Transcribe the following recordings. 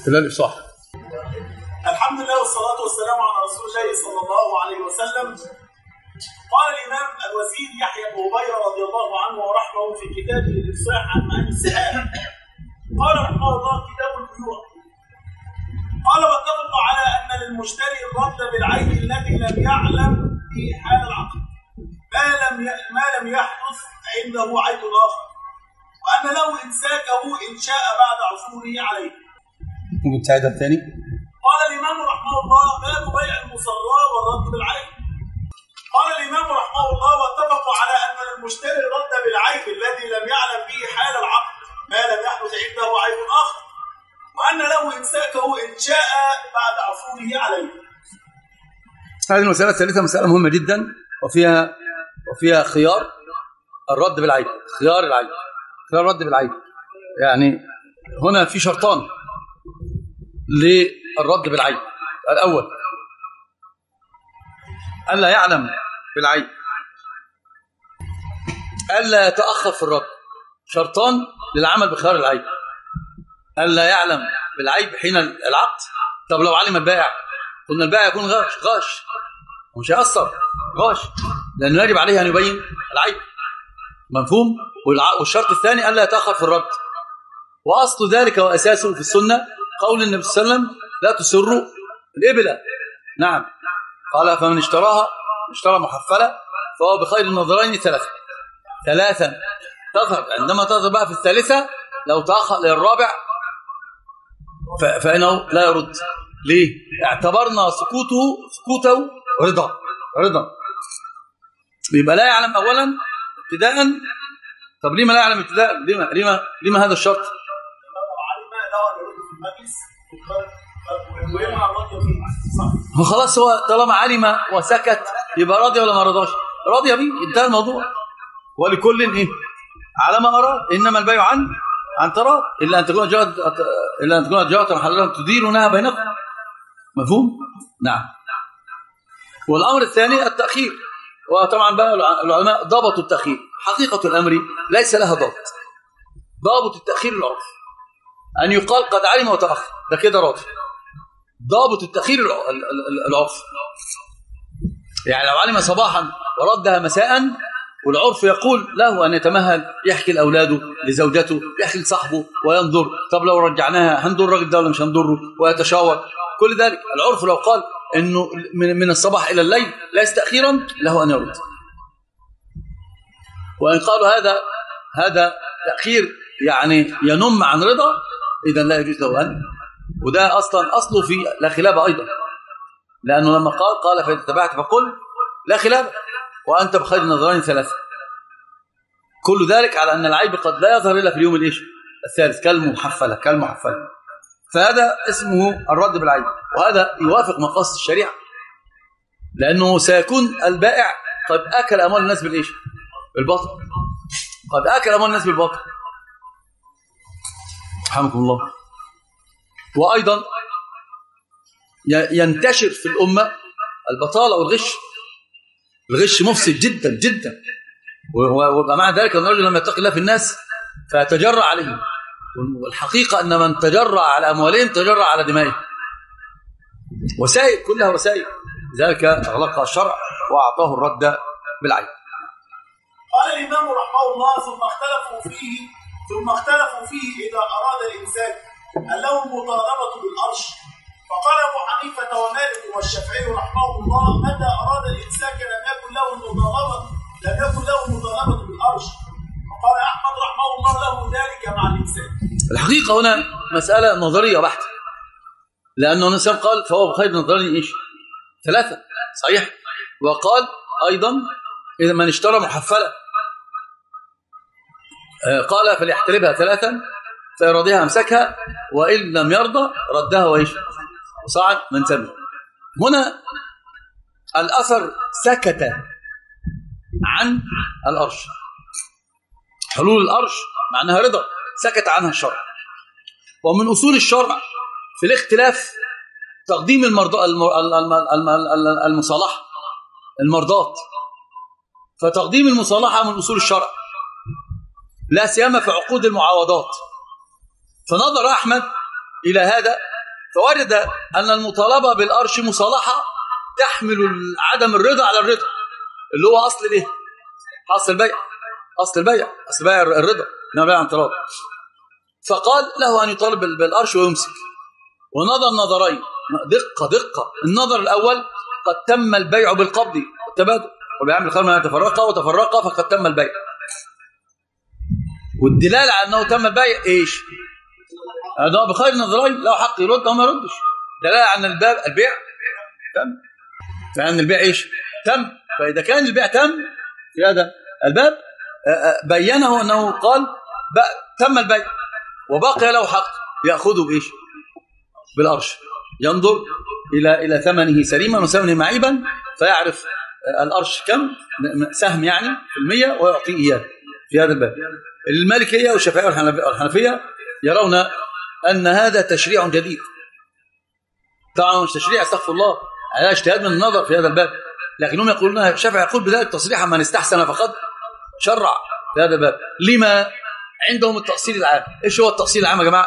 كذلك صح. الحمد لله والصلاة والسلام على رسول الله صلى الله عليه وسلم. قال الإمام الوزير يحيى بن هبيرة رضي الله عنه ورحمه في كتابه الإفصاح عن معاني السهام، قال رحمه الله كتاب البيوع، قال واتفق على أن للمشتري الرد بالعين الذي لم يعلم في حال العقد ما لم يحدث عنده عيب آخر، وأن له إمساكه إن شاء بعد عثوره عليه. ممكن تعيدها الثاني؟ قال الإمام رحمه الله باب بيع المصرى والرد بالعين. قال الإمام رحمه الله واتفقوا على أن للمشتري الرد بالعين الذي لم يعلم به حال العقد ما لم يحدث عنده عيب آخر، وأن له إمساكه إن شاء بعد عثوره عليه. هذه المسألة الثالثة مسألة مهمة جدا، وفيها خيار الرد بالعين، خيار الرد بالعين. يعني هنا في شرطان للرد بالعين. الأول ألا يعلم بالعين، ألا يتأخر في الرد. شرطان للعمل بخيار العين: ألا يعلم بالعيب حين العقد. طب لو علم البائع، قلنا البائع يكون غاش ومش هيأثر غاش، لأنه يجب عليه أن يبين العيب، مفهوم؟ والشرط الثاني ألا يتأخر في الرد. وأصل ذلك وأساسه في السنة قول النبي صلى الله عليه وسلم: لا تسروا الإبل. نعم، قال: فمن اشترى محفلة فهو بخير النظرين ثلاثا تظهر. عندما تظهر بقى في الثالثة لو تأخر للرابع فإنه لا يرد. ليه؟ اعتبرنا سكوته رضا. يبقى لا يعلم أولا ابتداء. طب لما لا يعلم ابتداء؟ لما هذا الشرط؟ هو خلاص، هو طالما علم وسكت يبقى راضي ولا ما رضاش؟ راضي بيه، انتهى الموضوع. ولكل ايه على ما اراد، انما البيع عن تراض، الا ان تكون تجاره حلالا تديرونها بينكم. مفهوم؟ نعم. والامر الثاني التاخير، وطبعا بقى العلماء ضبطوا التاخير. حقيقه الامر ليس لها ضابط التاخير العرف، ان يقال قد علم وتاخر، ده كده راضي. ضابط التاخير العرف، يعني لو علم صباحا وردها مساء، والعرف يقول له أن يتمهل، يحكي لأولاده لزوجته، يحكي لصاحبه وينظر، طب لو رجعناها هنضر الراجل ده ولا مش هنضره، ويتشاور. كل ذلك العرف لو قال إنه من الصباح إلى الليل ليس تأخيرا، له أن يرد. وإن قالوا هذا تأخير يعني ينم عن رضا، إذا لا يجوز له أن. وده أصله في لا خلاف أيضا، لأنه لما قال فإذا تبعت فقل لا خلاف وأنت بخير النظرين ثلاثة. كل ذلك على أن العيب قد لا يظهر إلا في اليوم الثالث كالمحفلة. فهذا اسمه الرد بالعيب، وهذا يوافق مقاصد الشريعة، لأنه سيكون البائع قد أكل أموال الناس بالباطل. قد أكل أموال الناس بالباطل، رحمكم الله. وأيضا ينتشر في الأمة البطالة والغش. الغش مفسد جدا جدا، ويبقى مع ذلك أن الرجل لما يتقي الله في الناس فيتجرع عليهم، والحقيقة أن من تجرع على أموالهم تجرع على دمائهم. وسائل، كلها وسائل، لذلك أغلقها الشرع وأعطاه الرد بالعين. قال الإمام رحمه الله ثم اختلفوا فيه إذا أراد الإمساك أن له مطالبة بالأرش. فقال أبو حنيفة ومالك والشافعي رحمه الله: متى أراد الإمساك لم يكن له مطالبة بالأرش. وقال أحمد رحمه الله: له ذلك مع الإمساك. الحقيقة هنا مسألة نظرية بحتة، لأنه الإنسان قال فهو بخير نظرين ثلاثة، صحيح. وقال أيضا إذا من اشترى محفلة قال فليحتربها ثلاثا، فيرضيها أمسكها، وإن لم يرضى ردها وصاعد من سبيل. هنا الأثر سكت عن الأرش. حلول الأرش معناها رضا، سكت عنها الشرع. ومن أصول الشرع في الاختلاف تقديم المرضات. فتقديم المصالحة من أصول الشرع، لا سيما في عقود المعاوضات. فنظر أحمد إلى هذا فورد أن المطالبة بالأرش مصالحة تحمل عدم الرضا على الرضا، اللي هو أصل الايه؟ أصل البيع، أصل البيع الرضا، إنما بيع عن تراض. فقال له أن يطالب بالأرش ويمسك. ونظر نظرين، دقة. النظر الأول قد تم البيع بالقبض والتبادل، وبيعمل الخير من وتفرقا فقد تم البيع. والدلالة على أنه تم البيع إيش؟ هذا بخير نظرين، له حق يرد أو ما يردش. دلالة على أن البيع تم، فأن البيع إيش؟ تم. فإذا كان البيع تم في هذا الباب بينه أنه قال تم البيع وباقي له حق يأخذه بإيش؟ بالأرش، ينظر إلى ثمنه سليما وثمنه معيبا فيعرف الأرش كم سهم يعني في المية ويعطيه إياه في هذا الباب. المالكية والشافعية والحنفية يرون أن هذا تشريع جديد، طبعا مش تشريع استغفر الله، على اجتهاد من النظر في هذا الباب، لكنهم يقولون الشافعي يقول بذلك تصريحا من استحسن فقد شرع في هذا الباب. لما عندهم التأصيل العام؟ ايش هو التأصيل العام يا جماعه؟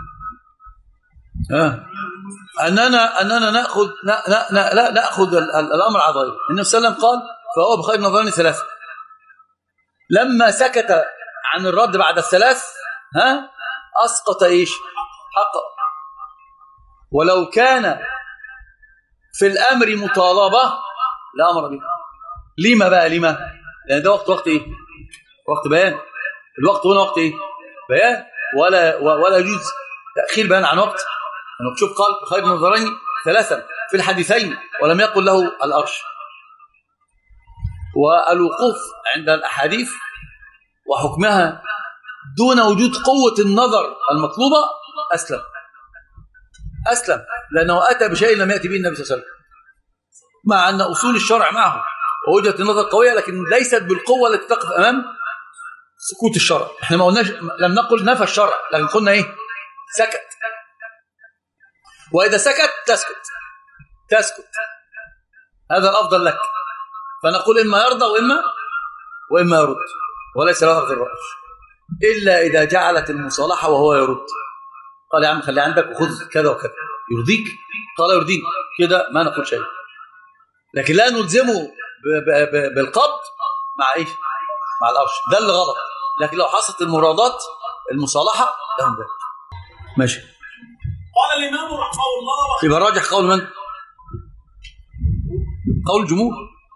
أننا نأخذ الأمر على ظاهره. النبي صلى الله عليه وسلم قال فهو بخير نظرين ثلاثة. لما سكت عن الرد بعد الثلاث أسقط إيش؟ حقه. ولو كان في الأمر مطالبة لأمر به. لما بقى؟ لما؟ لأن ده وقت إيه؟ وقت بيان. الوقت هنا وقت إيه؟ بيان. ولا يجوز تأخير بيان عن وقت. أنا بشوف قال خير نظرين ثلاثا في الحديثين ولم يقل له الأرش. والوقوف عند الأحاديث وحكمها دون وجود قوة النظر المطلوبة أسلم، لأنه أتى بشيء لم يأتي به النبي صلى الله عليه وسلم، مع أن أصول الشرع معه ووجهة النظر قوية، لكن ليست بالقوة التي تقف أمام سكوت الشرع. احنا ما قلناش، لم نقل نفى الشرع، لكن قلنا إيه؟ سكت. وإذا سكت تسكت، هذا الأفضل لك. فنقول إما يرضى وإما يرد، وليس له غير الرأي، إلا إذا جعلت المصالحة وهو يرد. قال يا عم خلي عندك وخذ كذا وكذا، يرضيك؟ قال يرضيك، كده ما نقول شيء. لكن لا نلزمه بالقبض مع إيش؟ مع الأرش، ده اللي غلط. لكن لو حصلت المرادات المصالحة لهم ذلك ماشي. قال الإمام رحمه الله، يبقى الراجح قول من؟ قول الجمهور.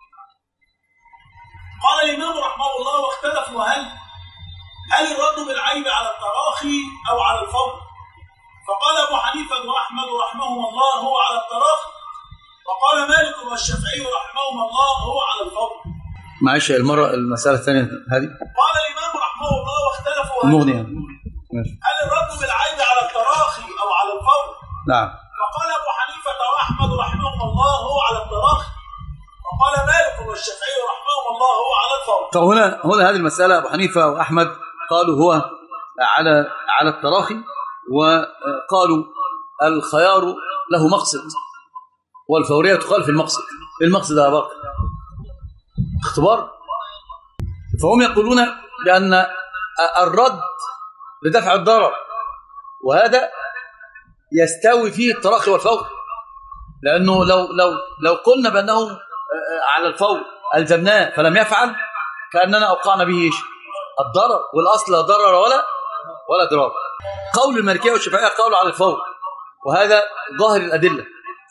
قال الإمام رحمه الله واختلفوا هل الرد بالعيب على التراخي أو على الفور؟ فقال أبو حنيفة وأحمد رحمهما الله هو على التراخي، وقال مالك والشافعي رحمهما الله هو على الفور. معلش المسألة الثانية هذه. قال الإمام رحمه الله واختلفوا هل الرد بالعيب على التراخي أو على الفور؟ نعم. فقال أبو حنيفة وأحمد رحمهما الله هو على التراخي، وقال مالك والشافعي رحمهما الله هو على الفور. طب هنا هذه المسألة أبو حنيفة وأحمد قالوا هو على التراخي، وقالوا الخيار له مقصد والفورية تخالف المقصد. المقصد يا باقي اختبار. فهم يقولون بأن الرد لدفع الضرر، وهذا يستوي فيه التراخي والفور، لأنه لو قلنا بأنه على الفور ألزمناه فلم يفعل كأننا أوقعنا به إيش؟ الضرر، والأصل لا ضرر ولا ضرار. قول المالكية والشافعية قالوا على الفور، وهذا ظاهر الأدلة،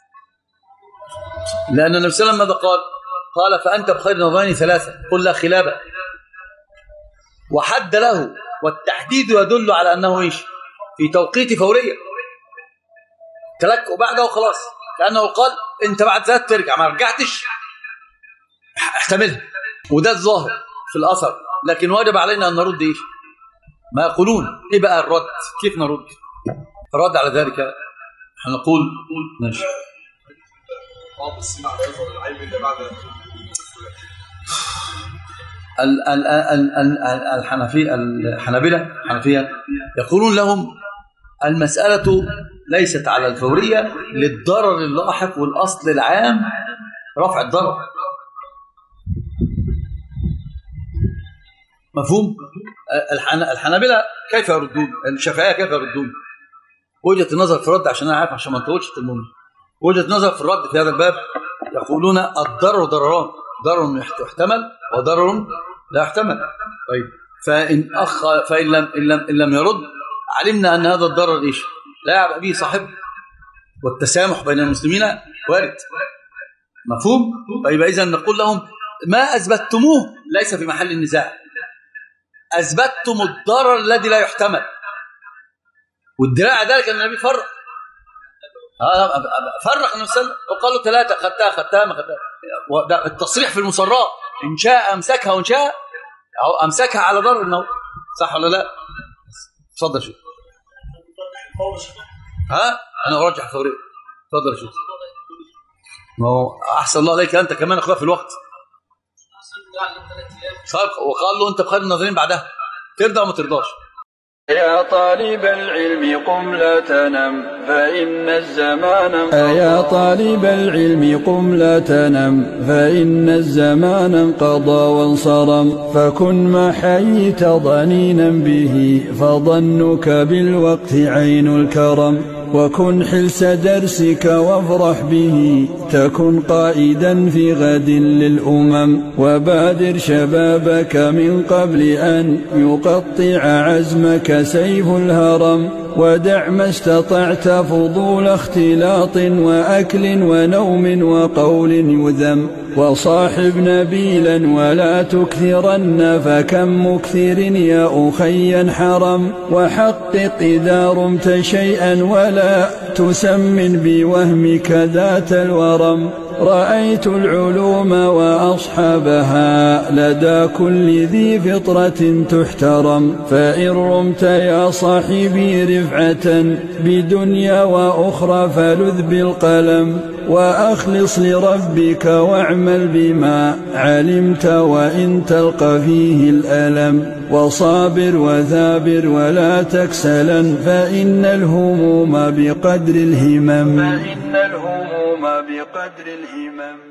لأن النبي صلى الله عليه وسلم ماذا قال فأنت بخير نظرين ثلاثة قل لا خلابة، وحد له، والتحديد يدل على أنه إيش؟ في توقيت فورية، تلك وبعده وخلاص، لأنه قال أنت بعد ذات ترجع، ما رجعتش احتملها، وده الظاهر في الأثر. لكن واجب علينا أن نرد إيش؟ ما يقولون. إيه بقى الرد؟ كيف نرد؟ الرد على ذلك هنقول ماشي. الحنفية يقولون لهم المسألة ليست على الفورية للضرر اللاحق، والأصل العام رفع الضرر. مفهوم؟ الحنابلة كيف يردون؟ الشافعية كيف يردون؟ وجهة النظر في الرد، عشان أنا عارف عشان ما نطولش المهم، وجهة النظر في الرد في هذا الباب يقولون الضرر ضرران، ضرر يحتمل وضرر لا يحتمل. طيب فإن لم يرد علمنا أن هذا الضرر إيش لا يعبأ به صاحبه، والتسامح بين المسلمين وارد، مفهوم؟ طيب إذا نقول لهم ما أثبتتموه ليس في محل النزاع، أثبتتم الضرر الذي لا يحتمل، والدراع ذلك أن النبي فرق النبي صلى الله عليه وسلم وقال له 3 خدتها ما خدتها. التصريح في المصراء إن شاء أمسكها وإن شاء أمسكها على ضرر النوم، صح ولا لا؟ تفضل شو أنا أرجح الثورية. تفضل شو ما هو أحسن الله عليك أنت كمان أخوة في الوقت وقال له أنت بخير الناظرين بعدها ترضى وما ترضاش. يا طالب العلم قم لا تنم فإن الزمان يا طالب العلم قم لا تنم فإن الزمان انقضى وانصرم، فكن ما حييت ضنينا به فظنك بالوقت عين الكرم، وكن حلس درسك وافرح به تكن قائدا في غد للأمم، وبادر شبابك من قبل أن يقطع عزمك سيف الهرم، ودع ما استطعت فضول اختلاط وأكل ونوم وقول يذم، وصاحب نبيلا ولا تكثرن فكم مكثر يا أخي حرم، وحقق إذا رمت شيئا ولا تسمن بوهمك ذات الورم، رأيت العلوم وأصحابها لدى كل ذي فطرة تحترم، فإن رمت يا صاحبي رفعة بدنيا وأخرى فلذ بالقلم، وأخلص لربك واعمل بما علمت وإن تلقى فيه الألم، وصابر وثابر ولا تكسلا فإن الهموم بقدر الهمم.